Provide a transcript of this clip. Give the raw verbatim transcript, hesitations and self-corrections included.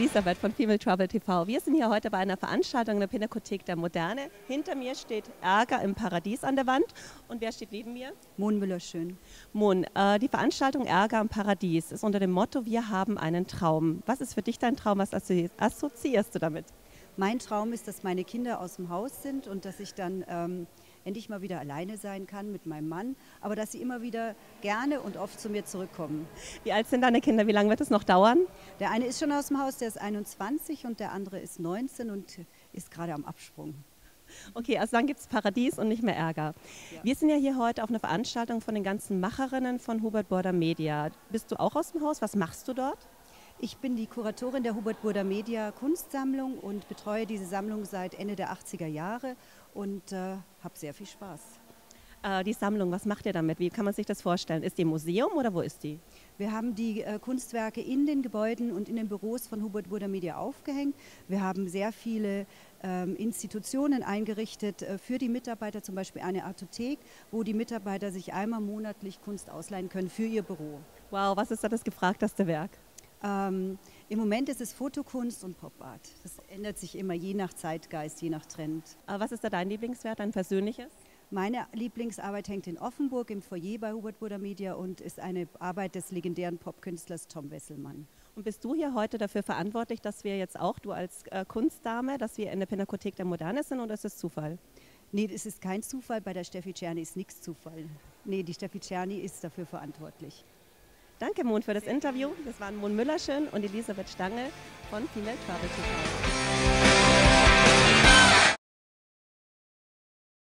Elisabeth von Female Trouble T V. Wir sind hier heute bei einer Veranstaltung in der Pinakothek der Moderne. Hinter mir steht Ärger im Paradies an der Wand. Und wer steht neben mir? Mon Müller-Schön. Mon, äh, die Veranstaltung Ärger im Paradies ist unter dem Motto Wir haben einen Traum. Was ist für dich dein Traum? Was assozi assoziierst du damit? Mein Traum ist, dass meine Kinder aus dem Haus sind und dass ich dann ähm, endlich mal wieder alleine sein kann mit meinem Mann, aber dass sie immer wieder gerne und oft zu mir zurückkommen. Wie alt sind deine Kinder? Wie lange wird es noch dauern? Der eine ist schon aus dem Haus, der ist einundzwanzig und der andere ist neunzehn und ist gerade am Absprung. Okay, also dann gibt es Paradies und nicht mehr Ärger. Ja. Wir sind ja hier heute auf einer Veranstaltung von den ganzen Macherinnen von Hubert Burda Media. Bist du auch aus dem Haus? Was machst du dort? Ich bin die Kuratorin der Hubert Burda Media Kunstsammlung und betreue diese Sammlung seit Ende der achtziger Jahre und äh, habe sehr viel Spaß. Äh, die Sammlung, was macht ihr damit? Wie kann man sich das vorstellen? Ist die im Museum oder wo ist die? Wir haben die äh, Kunstwerke in den Gebäuden und in den Büros von Hubert Burda Media aufgehängt. Wir haben sehr viele ähm, Institutionen eingerichtet äh, für die Mitarbeiter, zum Beispiel eine Artothek, wo die Mitarbeiter sich einmal monatlich Kunst ausleihen können für ihr Büro. Wow, was ist da das gefragteste Werk? Ähm, Im Moment ist es Fotokunst und Pop-Art. Das ändert sich immer je nach Zeitgeist, je nach Trend. Äh, was ist da dein Lieblingswert, dein persönliches? Meine Lieblingsarbeit hängt in Offenburg im Foyer bei Hubert Burda Media und ist eine Arbeit des legendären Popkünstlers Tom Wesselmann. Und bist du hier heute dafür verantwortlich, dass wir jetzt auch, du als äh, Kunstdame, dass wir in der Pinakothek der Moderne sind oder ist das Zufall? Nee, es ist kein Zufall, bei der Steffi Czerny ist nichts Zufall. Nee, die Steffi Czerny ist dafür verantwortlich. Danke, Mon, für das Interview. Das waren Mon Müller-Schön und Elisabeth Stange von Female Trouble T V.